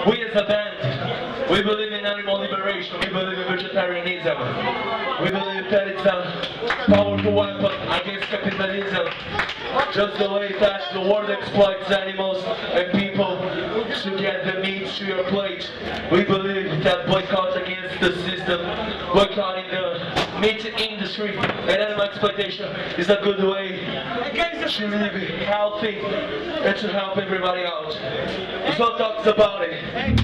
We as a band, we believe in animal liberation, we believe in vegetarianism. We believe that it's a powerful weapon against capitalism. Just the way that the world exploits animals and people to get the meat to your plate. We believe that boycott against the system, boycotting the meat industry and animal exploitation is a good way to live healthy and to help everybody out. So talks about it.